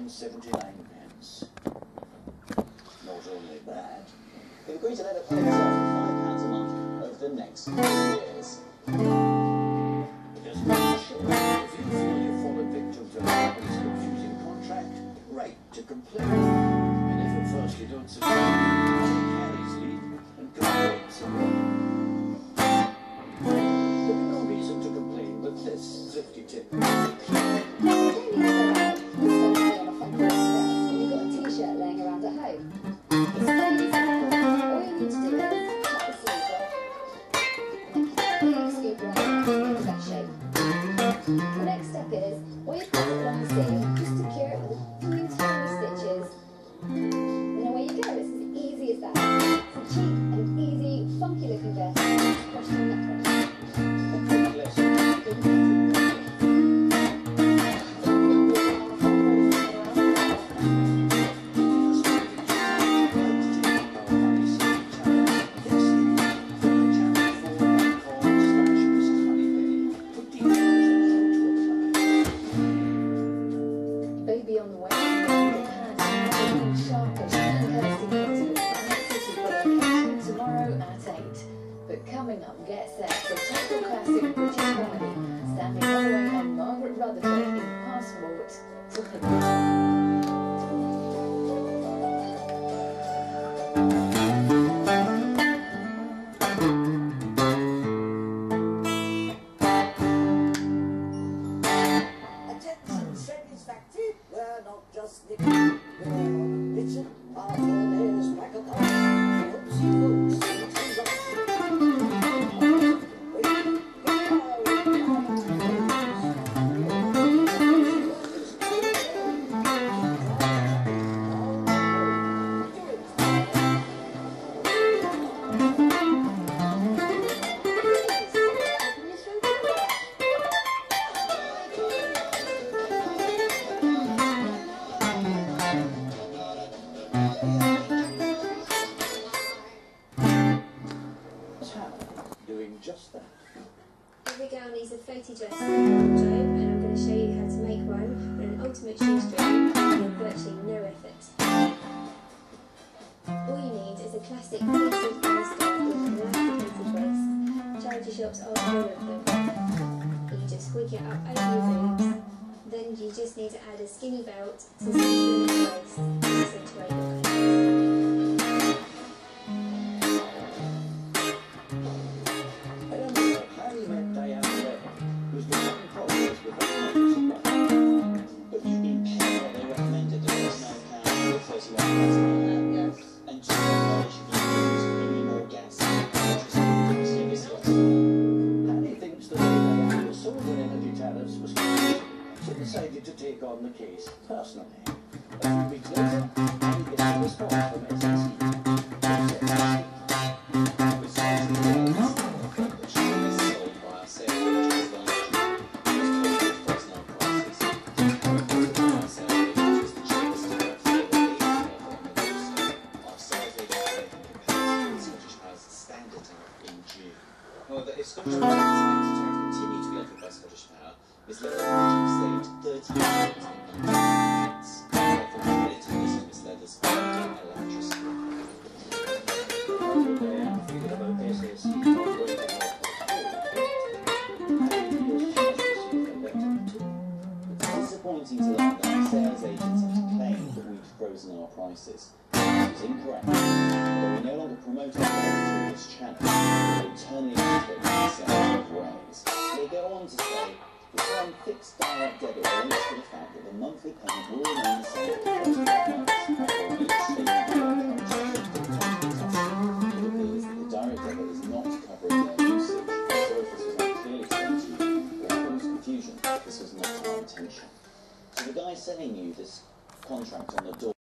£2.79. Not only that, they've agreed to let it pay itself £5 a month over the next 2 years. Just make sure, if you feel you've fallen victim to a company's confusing contract, write to complain. And if at first you don't succeed, take Harry's lead and complain some more. There'll be no reason to complain but this thrifty tip. The next step is, when you pass it along the seam, just secure it with a few tiny stitches. Then away you go. It's as easy as that. It's a cheap and easy, funky looking vest. Question necklace. Baby on the way, sharpish tomorrow at 8. But coming up, get set for total classic British comedy, standing all the way on Margaret Rutherford in Passport to We're not just nicking, we're bitching, our nose back up, whoops, whoops, doing just that. Every girl needs a floaty dress for a wardrobe, and I'm going to show you how to make one with an ultimate shoestring with virtually no effort. All you need is a classic pleated flare skirt with an elasticated waist. Charity shops are full of them. You just squeak it up over your boobs. Then you just need to add a skinny belt to cinch your waist and accentuate your clothes. Decided to take on the case personally. A few weeks later, he gets a response from SSE. However, if Scottish Power continue to be offered by Scottish Power, this level of saved £30 It's disappointing to learn that sales agents have claimed that we've frozen our prices. This is incorrect. Although we no longer promote our products through this channel, we internally educate ourselves of ways. They go on to say, the term fixed direct debit relates to the fact that the monthly payment will remain the same for the first 12 months, or each statement the direct debit is not covering their usage. So if this was not clearly explained to you, or caused confusion, this was not our intention. So the guy selling you this contract on the door